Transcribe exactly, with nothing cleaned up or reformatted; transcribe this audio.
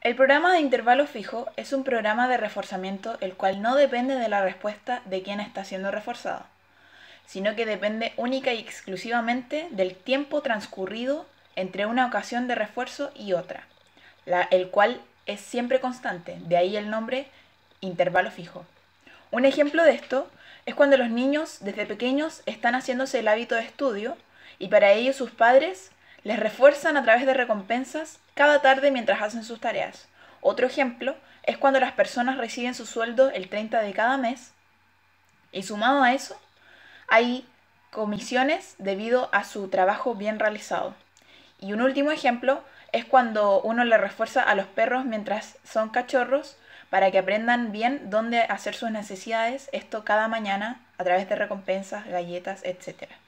El programa de intervalo fijo es un programa de reforzamiento el cual no depende de la respuesta de quien está siendo reforzado, sino que depende única y exclusivamente del tiempo transcurrido entre una ocasión de refuerzo y otra, la, el cual es siempre constante, de ahí el nombre intervalo fijo. Un ejemplo de esto es cuando los niños desde pequeños están haciéndose el hábito de estudio y para ello sus padres les refuerzan a través de recompensas cada tarde mientras hacen sus tareas. Otro ejemplo es cuando las personas reciben su sueldo el treinta de cada mes y sumado a eso hay comisiones debido a su trabajo bien realizado. Y un último ejemplo es cuando uno le refuerza a los perros mientras son cachorros para que aprendan bien dónde hacer sus necesidades, esto cada mañana a través de recompensas, galletas, etcétera.